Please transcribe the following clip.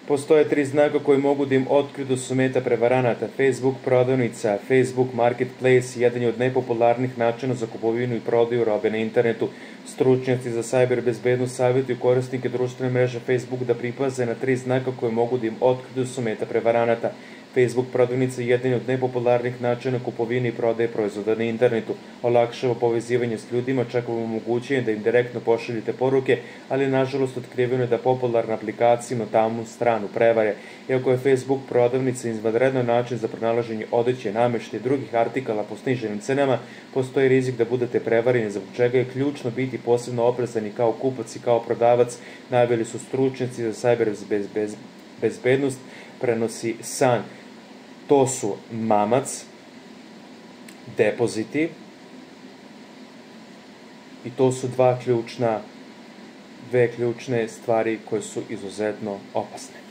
Postoje 3 znaka koji mogu da im otkriju da su meta prevaranata. Facebook prodavnica, Facebook Marketplace, jedan je od najpopularnijih načina za kupovinu i prodaju robe na internetu. Stručnjaci za cyber bezbednost savjetuju korisnike društvene mreže Facebook da pripaze na 3 znaka koji mogu da im otkriju da su meta prevaranata. Facebook prodavnica je jedan od najpopularnijih načina kupovine i prodaje proizvoda na internetu. Olakšava povezivanje s ljudima, čak vam omogućuje da im direktno pošaljete poruke, ali nažalost otkriveno je da popularna aplikacija ima tamnu stranu prevare. Iako je Facebook prodavnica izvanredan način za pronalaženje odeće, nameštaja i drugih artikala po sniženim cenama, postoji rizik da budete prevareni, zbog čega je ključno biti posebno oprezan i kao kupac i kao prodavac, naveli su stručnjaci za cyber bezbednost, prenosi San. To su mamac, depoziti i to su dve ključne stvari koje su izuzetno opasne.